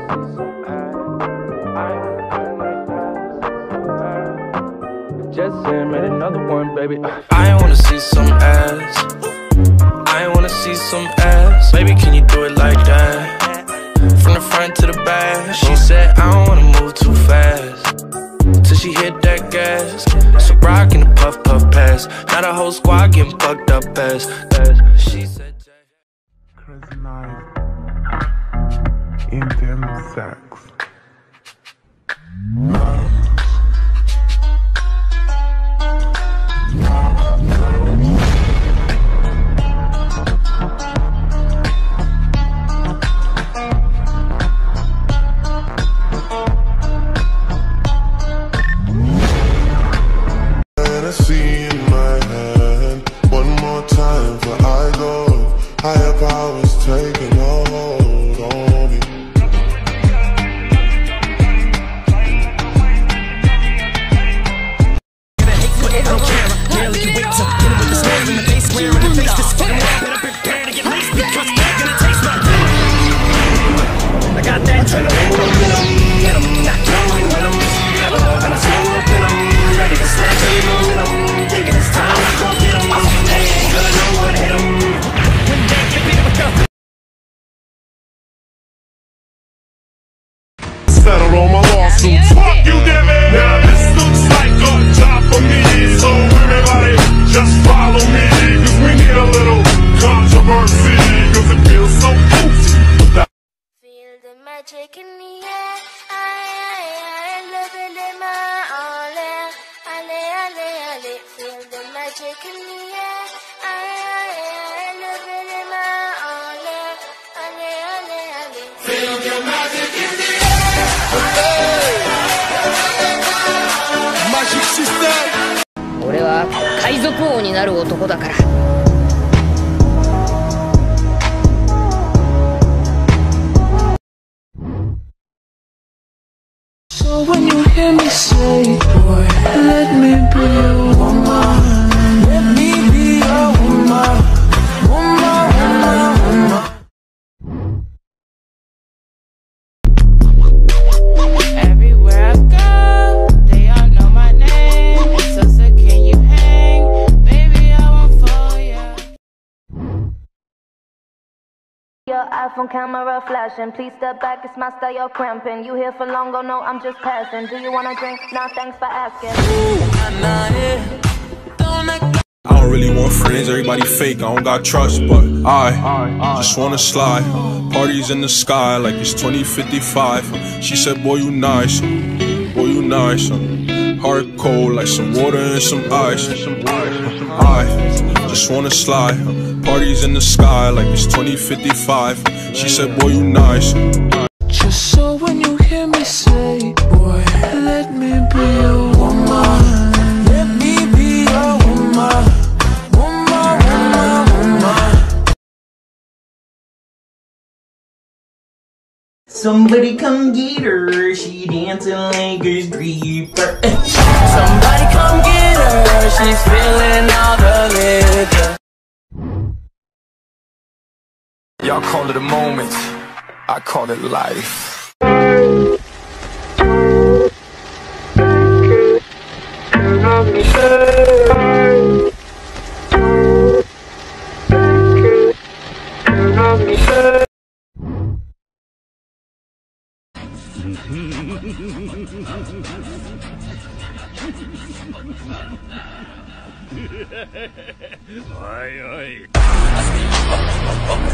Just made another one, baby. I wanna see some ass. I wanna see some ass. Baby, can you do it like that? From the front to the back. She said I don't wanna move too fast till she hit that gas. So rock in the puff puff pass. Now the whole squad getting fucked up as she said. Crazy night, intense sex. Fantasy in my hand, one more time for I go. Higher powers taking a hold on me. I don't care, barely can wait to hit him with the square in the face, square in the face. This fucking wall better prepare to get laced because they're gonna taste my I got that adrenaline, get 'em, not going with 'em. Never gonna slow up in 'em, ready to snatch any momentum. Thinking it's time to go get 'em. They ain't gonna know what hit 'em. When they get beat with the Settled on my lawsuits. Fuck you, give me. Now this looks like a job for me. So everybody just follow me, cause we need a little controversy, cause it feels so empty. Feel the magic in the air. I love it in my all air. Ale, ale, ale. Feel the magic in the air. I love it in my all air. Ale, ale, ale. Feel the magic in the air. Magic system. 俺は海賊王になる男だから。 So when you hear me say, boy, let me be your woman, let me be your woman, woman, woman, woman. Everywhere I go, they all know my name. So can you hang? Baby, I won't fall, yeah. Your iPhone camera flashing. Please step back, it's my style, you're cramping. You here for long, oh no, I'm just passing. Do you wanna drink? Nah, thanks for asking. I don't really want friends, everybody fake, I don't got trust, but I just wanna slide. Parties in the sky like it's 2055. She said, boy, you nice, boy, you nice. Heart cold like some water and some ice. I just wanna slide. Parties in the sky like it's 2055. She said, boy, you nice. Just so when you hear me say, boy, let me be your woman, let me be your woman, woman, woman, woman. Somebody come get her, she dancing like a stripper. Somebody come get her, she's feeling all the liquor. Y'all call it a moment, I call it life. Oi, oi.